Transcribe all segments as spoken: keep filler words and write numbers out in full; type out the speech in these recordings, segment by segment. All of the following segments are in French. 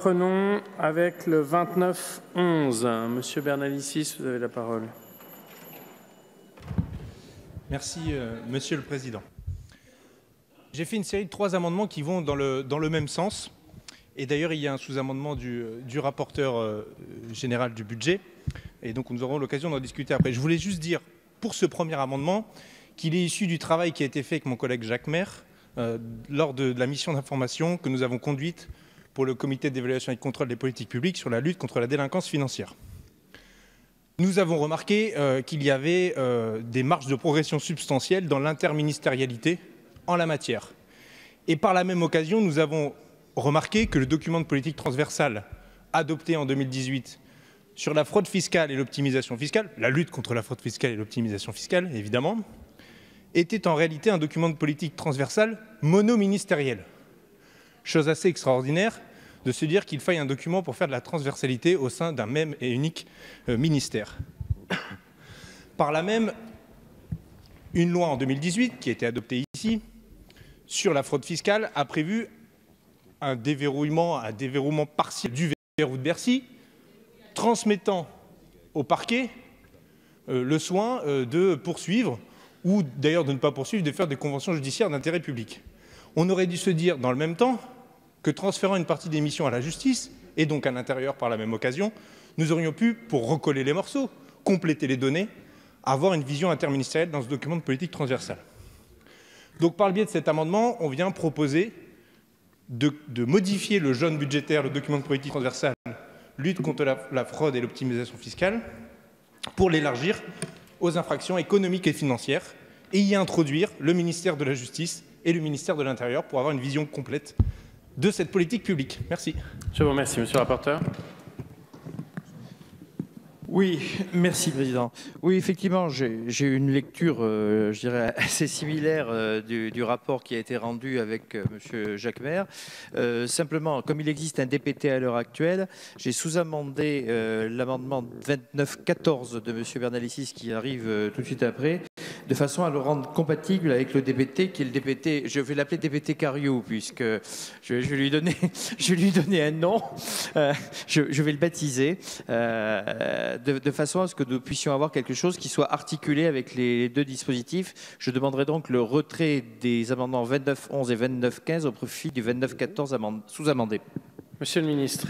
reprenons avec le vingt-neuf onze. Monsieur Bernalicis, vous avez la parole. Merci, euh, Monsieur le Président. J'ai fait une série de trois amendements qui vont dans le, dans le même sens. Et d'ailleurs, il y a un sous-amendement du, du rapporteur euh, général du budget. Et donc, nous aurons l'occasion d'en discuter après. Je voulais juste dire, pour ce premier amendement, qu'il est issu du travail qui a été fait avec mon collègue Jacques Maire euh, lors de, de la mission d'information que nous avons conduite pour le comité d'évaluation et de contrôle des politiques publiques sur la lutte contre la délinquance financière. Nous avons remarqué euh, qu'il y avait euh, des marges de progression substantielles dans l'interministérialité en la matière. Et par la même occasion, nous avons remarqué que le document de politique transversale adopté en deux mille dix-huit sur la fraude fiscale et l'optimisation fiscale, la lutte contre la fraude fiscale et l'optimisation fiscale, évidemment, était en réalité un document de politique transversale monoministériel. Chose assez extraordinaire de se dire qu'il faille un document pour faire de la transversalité au sein d'un même et unique euh, ministère. Par là même, une loi en deux mille dix-huit, qui a été adoptée ici, sur la fraude fiscale, a prévu un déverrouillement, un déverrouillement partiel du verrou de Bercy, transmettant au parquet euh, le soin euh, de poursuivre, ou d'ailleurs de ne pas poursuivre, de faire des conventions judiciaires d'intérêt public. On aurait dû se dire, dans le même temps, que transférant une partie des missions à la justice, et donc à l'intérieur par la même occasion, nous aurions pu, pour recoller les morceaux, compléter les données, avoir une vision interministérielle dans ce document de politique transversale. Donc par le biais de cet amendement, on vient proposer de, de modifier le jaune budgétaire, le document de politique transversale, lutte contre la, la fraude et l'optimisation fiscale, pour l'élargir aux infractions économiques et financières, et y introduire le ministère de la Justice et le ministère de l'Intérieur pour avoir une vision complète de cette politique publique. Merci. Je vous remercie, monsieur le rapporteur. Oui, merci Président. Oui, effectivement, j'ai eu une lecture, euh, je dirais, assez similaire euh, du, du rapport qui a été rendu avec euh, monsieur Jacques Maire. Euh, simplement, comme il existe un D P T à l'heure actuelle, j'ai sous-amendé euh, l'amendement vingt-neuf quatorze de monsieur Bernalicis qui arrive euh, tout de suite après, de façon à le rendre compatible avec le D P T, qui est le D P T, je vais l'appeler D P T Cariou, puisque je, je, vais lui donner, je vais lui donner un nom, euh, je, je vais le baptiser, euh, de, de façon à ce que nous puissions avoir quelque chose qui soit articulé avec les deux dispositifs. Je demanderai donc le retrait des amendements vingt-neuf onze et vingt-neuf quinze au profit du vingt-neuf quatorze sous-amendé. Monsieur le ministre,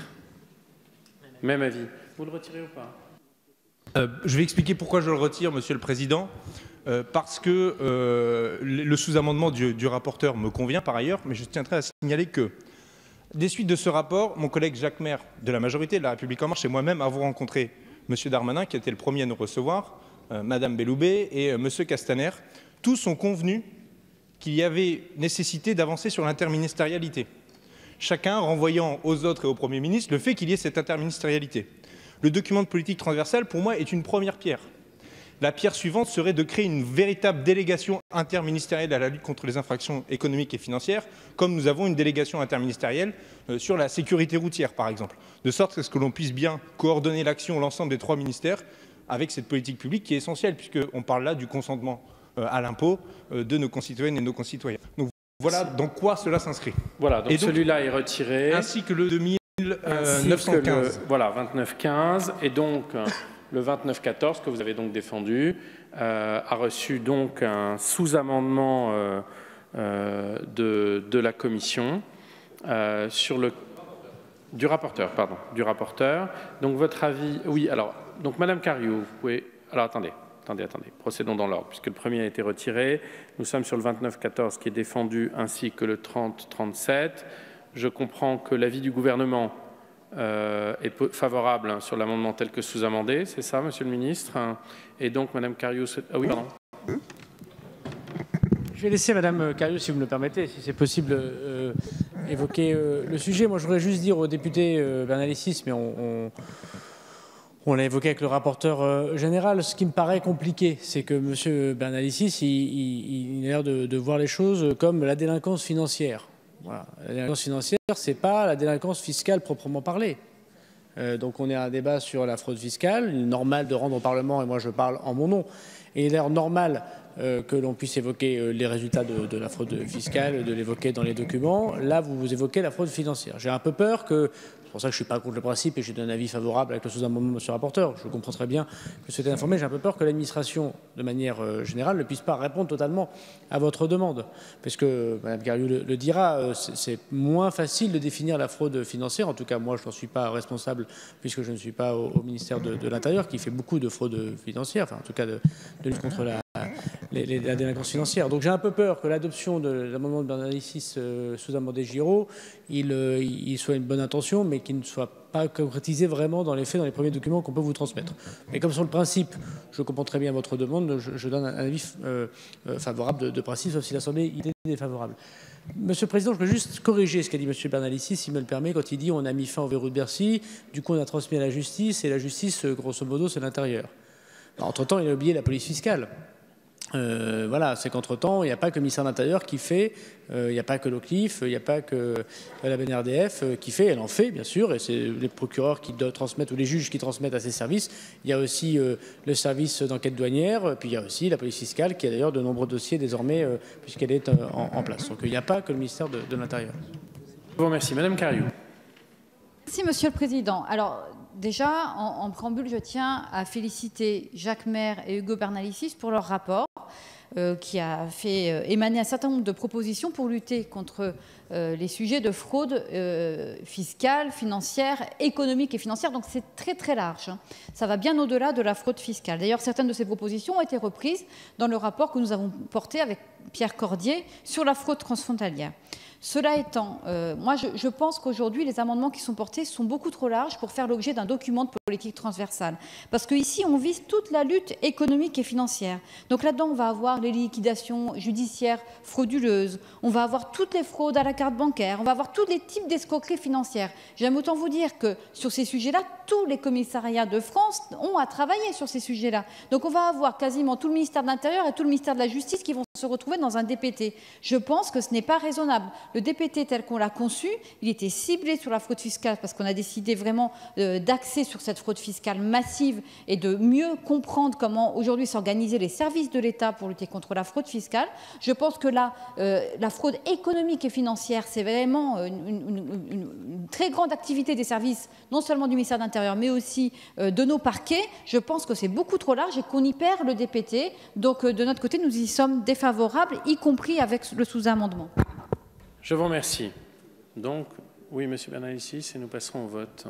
même avis. Vous le retirez ou pas? euh, Je vais expliquer pourquoi je le retire, Monsieur le Président. Euh, parce que euh, le sous-amendement du, du rapporteur me convient par ailleurs, mais je tiendrai à signaler que, des suites de ce rapport, mon collègue Jacques Maire de la majorité de La République En Marche et moi-même avons rencontré M. Darmanin, qui était le premier à nous recevoir, euh, Mme Belloubet et euh, M. Castaner. Tous ont convenu qu'il y avait nécessité d'avancer sur l'interministérialité, chacun renvoyant aux autres et au Premier ministre le fait qu'il y ait cette interministérialité. Le document de politique transversale, pour moi, est une première pierre. La pierre suivante serait de créer une véritable délégation interministérielle à la lutte contre les infractions économiques et financières, comme nous avons une délégation interministérielle sur la sécurité routière, par exemple, de sorte à ce que l'on puisse bien coordonner l'action de l'ensemble des trois ministères avec cette politique publique qui est essentielle, puisqu'on parle là du consentement à l'impôt de nos concitoyennes et de nos concitoyens. Donc voilà dans quoi cela s'inscrit. Voilà, donc, donc celui-là est retiré. Ainsi que le deux mille neuf cent quinze. Le, voilà, vingt-neuf quinze, et donc... Le vingt-neuf quatorze, que vous avez donc défendu, euh, a reçu donc un sous-amendement euh, euh, de, de la Commission euh, sur le du rapporteur, pardon, du rapporteur. Donc votre avis, oui. Alors, donc Madame Cariou, vous pouvez. Alors attendez, attendez, attendez. Procédons dans l'ordre, puisque le premier a été retiré. Nous sommes sur le vingt-neuf quatorze qui est défendu, ainsi que le trente trente-sept. Je comprends que l'avis du gouvernement Euh, est favorable hein, sur l'amendement tel que sous-amendé, c'est ça, Monsieur le Ministre? Et donc, Madame Cariou... Ah oui, pardon. Je vais laisser Madame Cariou, si vous me le permettez, si c'est possible, euh, évoquer euh, le sujet. Moi, je voudrais juste dire au député euh, Bernalicis, mais on, on, on l'a évoqué avec le rapporteur euh, général, ce qui me paraît compliqué, c'est que Monsieur Bernalicis, il, il, il a l'air de, de voir les choses comme la délinquance financière. Voilà. La délinquance financière, ce n'est pas la délinquance fiscale proprement parlée. Euh, donc on est à un débat sur la fraude fiscale. Il est normal de rendre au Parlement, et moi je parle en mon nom, et il est d'ailleurs normal euh, que l'on puisse évoquer euh, les résultats de, de la fraude fiscale, de l'évoquer dans les documents. Là, vous, vous évoquez la fraude financière. J'ai un peu peur que pour ça que je ne suis pas contre le principe et j'ai donné un avis favorable avec le sous-amendement de M. le rapporteur. Je comprends très bien que vous souhaitez informer. J'ai un peu peur que l'administration, de manière euh, générale, ne puisse pas répondre totalement à votre demande. Parce que, Mme Cariou le, le dira, euh, c'est moins facile de définir la fraude financière. En tout cas, moi, je n'en suis pas responsable puisque je ne suis pas au, au ministère de, de l'Intérieur qui fait beaucoup de fraude financière, enfin en tout cas de, de lutte contre la, les, les, la délinquance financière. Donc j'ai un peu peur que l'adoption de l'amendement de Bernard Licis euh, sous-amendé Giraud, il, euh, il soit une bonne intention, mais qu'il ne soit pas concrétisé vraiment dans les faits, dans les premiers documents qu'on peut vous transmettre. Mais comme sur le principe, je comprends très bien votre demande, je, je donne un avis euh, euh, favorable de, de principe, sauf si l'Assemblée est défavorable. Monsieur le Président, je veux juste corriger ce qu'a dit M. Bernard Licis, s'il me le permet, quand il dit on a mis fin au verrou de Bercy, du coup on a transmis à la justice, et la justice, grosso modo, c'est l'intérieur. Entre-temps, il a oublié la police fiscale. Euh, voilà, c'est qu'entre-temps, il n'y a pas que le ministère de l'Intérieur qui fait, euh, il n'y a pas que l'O C L I F, il n'y a pas que la B N R D F euh, qui fait, elle en fait, bien sûr, et c'est les procureurs qui doivent transmettre, ou les juges qui transmettent à ces services. Il y a aussi euh, le service d'enquête douanière, puis il y a aussi la police fiscale, qui a d'ailleurs de nombreux dossiers désormais, euh, puisqu'elle est euh, en, en place. Donc il n'y a pas que le ministère de, de l'Intérieur. Je vous remercie. Madame Cariou. Merci, Monsieur le Président. Alors, déjà, en, en préambule, je tiens à féliciter Jacques Maire et Hugo Bernard Licis pour leur rapport, euh, qui a fait euh, émaner un certain nombre de propositions pour lutter contre euh, les sujets de fraude euh, fiscale, financière, économique et financière. Donc, c'est très, très large. Hein. Ça va bien au-delà de la fraude fiscale. D'ailleurs, certaines de ces propositions ont été reprises dans le rapport que nous avons porté avec Pierre Cordier sur la fraude transfrontalière. Cela étant, euh, moi je, je pense qu'aujourd'hui les amendements qui sont portés sont beaucoup trop larges pour faire l'objet d'un document de politique transversale. Parce qu'ici on vise toute la lutte économique et financière. Donc là-dedans on va avoir les liquidations judiciaires frauduleuses, on va avoir toutes les fraudes à la carte bancaire, on va avoir tous les types d'escroqueries financières. J'aime autant vous dire que sur ces sujets-là, tous les commissariats de France ont à travailler sur ces sujets-là. Donc on va avoir quasiment tout le ministère de l'Intérieur et tout le ministère de la Justice qui vont se retrouver dans un D P T. Je pense que ce n'est pas raisonnable. Le D P T tel qu'on l'a conçu, il était ciblé sur la fraude fiscale parce qu'on a décidé vraiment euh, d'axer sur cette fraude fiscale massive et de mieux comprendre comment aujourd'hui s'organiser les services de l'État pour lutter contre la fraude fiscale. Je pense que là, euh, la fraude économique et financière, c'est vraiment une, une, une, une très grande activité des services, non seulement du ministère de l'Intérieur, mais aussi euh, de nos parquets. Je pense que c'est beaucoup trop large et qu'on y perd le D P T. Donc euh, de notre côté, nous y sommes défavorables, y compris avec le sous-amendement. Je vous remercie. Donc, oui, Monsieur Bernard Licis, et nous passerons au vote.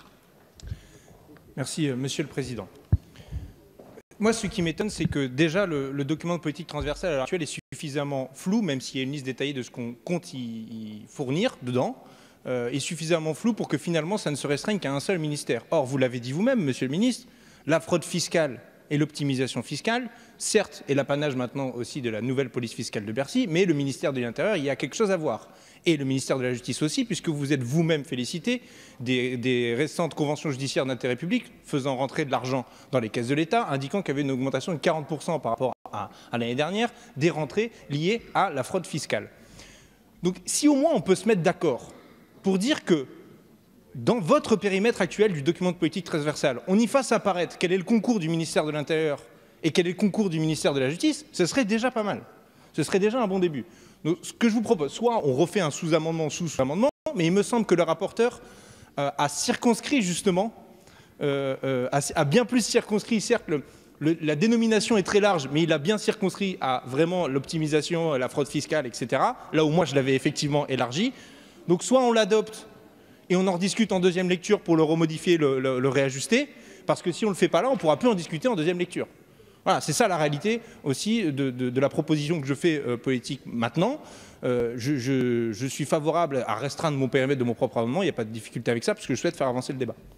Merci, euh, Monsieur le Président. Moi, ce qui m'étonne, c'est que déjà, le, le document de politique transversale à l'heure actuelle est suffisamment flou, même s'il y a une liste détaillée de ce qu'on compte y, y fournir dedans, euh, est suffisamment flou pour que finalement, ça ne se restreigne qu'à un seul ministère. Or, vous l'avez dit vous-même, Monsieur le Ministre, la fraude fiscale et l'optimisation fiscale, certes, est l'apanage maintenant aussi de la nouvelle police fiscale de Bercy, mais le ministère de l'Intérieur, il y a quelque chose à voir. Et le ministère de la Justice aussi, puisque vous êtes vous-même félicité des, des récentes conventions judiciaires d'intérêt public faisant rentrer de l'argent dans les caisses de l'État, indiquant qu'il y avait une augmentation de quarante pour cent par rapport à, à l'année dernière des rentrées liées à la fraude fiscale. Donc si au moins on peut se mettre d'accord pour dire que dans votre périmètre actuel du document de politique transversale, on y fasse apparaître quel est le concours du ministère de l'Intérieur et quel est le concours du ministère de la Justice, ce serait déjà pas mal. Ce serait déjà un bon début. Donc, ce que je vous propose, soit on refait un sous-amendement sous-amendement, mais il me semble que le rapporteur euh, a circonscrit justement, euh, euh, a, a bien plus circonscrit, certes, le, le, la dénomination est très large, mais il a bien circonscrit à vraiment l'optimisation, la fraude fiscale, et cetera, là où moi je l'avais effectivement élargi. Donc soit on l'adopte, et on en rediscute en deuxième lecture pour le remodifier, le, le, le réajuster, parce que si on ne le fait pas là, on ne pourra plus en discuter en deuxième lecture. Voilà, c'est ça la réalité aussi de, de, de la proposition que je fais euh, politique maintenant. Euh, je, je, je suis favorable à restreindre mon périmètre de mon propre amendement, il n'y a pas de difficulté avec ça, parce que je souhaite faire avancer le débat.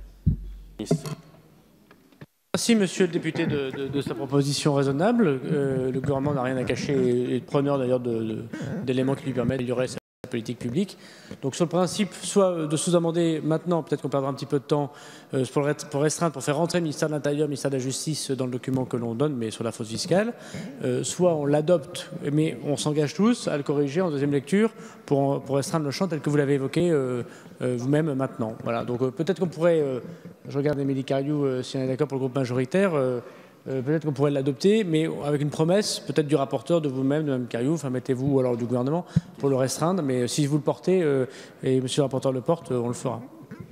Merci, monsieur le député, de, de, de sa proposition raisonnable. Euh, le gouvernement n'a rien à cacher et est preneur d'ailleurs d'éléments qui lui permettent d'améliorer sa politique publique. Donc sur le principe, soit de sous-amender maintenant, peut-être qu'on perdra un petit peu de temps euh, pour, pour restreindre, pour faire rentrer le ministère de l'Intérieur, le ministère de la Justice dans le document que l'on donne, mais sur la fraude fiscale, euh, soit on l'adopte, mais on s'engage tous à le corriger en deuxième lecture pour, pour restreindre le champ tel que vous l'avez évoqué euh, euh, vous-même maintenant. Voilà. Donc euh, peut-être qu'on pourrait, euh, je regarde Émilie Cariou, euh, si on est d'accord pour le groupe majoritaire, euh, Euh, peut-être qu'on pourrait l'adopter, mais avec une promesse, peut-être du rapporteur, de vous-même, de Mme Cariou, enfin mettez-vous, ou alors du gouvernement, pour le restreindre. Mais si vous le portez, euh, et M. le rapporteur le porte, euh, on le fera.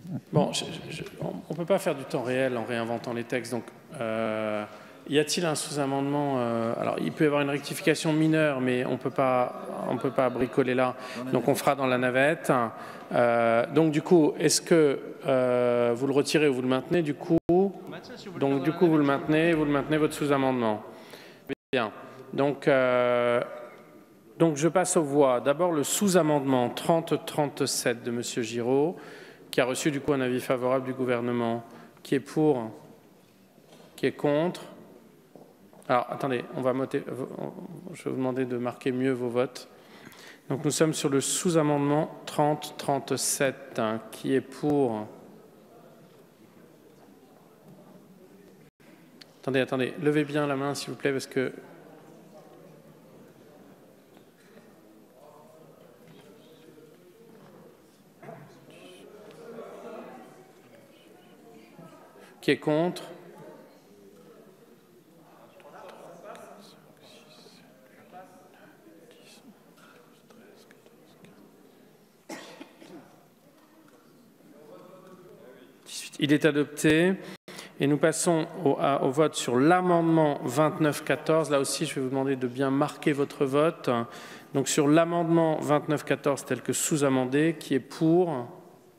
Bon, je, je, on ne peut pas faire du temps réel en réinventant les textes. Donc, euh, y a-t-il un sous-amendement euh, Alors, il peut y avoir une rectification mineure, mais on peut pas, on peut pas bricoler là. Donc, on fera dans la navette. Euh, donc, du coup, est-ce que euh, vous le retirez ou vous le maintenez du coup Donc, du coup, vous le maintenez, vous le maintenez votre sous-amendement. Bien. Donc, euh, donc, je passe aux voix. D'abord, le sous-amendement trente trente-sept de Monsieur Giraud, qui a reçu du coup un avis favorable du gouvernement. Qui est pour? Qui est contre? Alors, attendez, on va voter. Je vais vous demander de marquer mieux vos votes. Donc, nous sommes sur le sous-amendement trente trente-sept. Hein, qui est pour? Attendez, attendez. Levez bien la main, s'il vous plaît, parce que... Qui est contre? Il est adopté. Et nous passons au, à, au vote sur l'amendement vingt-neuf quatorze. Là aussi, je vais vous demander de bien marquer votre vote. Donc sur l'amendement vingt-neuf quatorze tel que sous-amendé, qui est pour?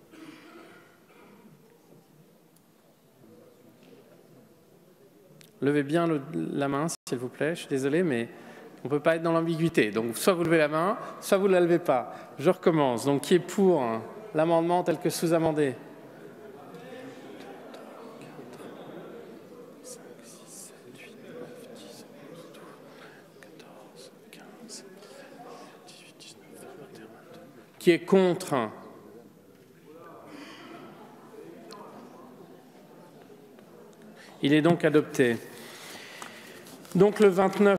Levez bien le, la main, s'il vous plaît. Je suis désolé, mais on ne peut pas être dans l'ambiguïté. Donc soit vous levez la main, soit vous ne la levez pas. Je recommence. Donc qui est pour l'amendement tel que sous-amendé? Qui est contre? Il est donc adopté. Donc le vingt-neuf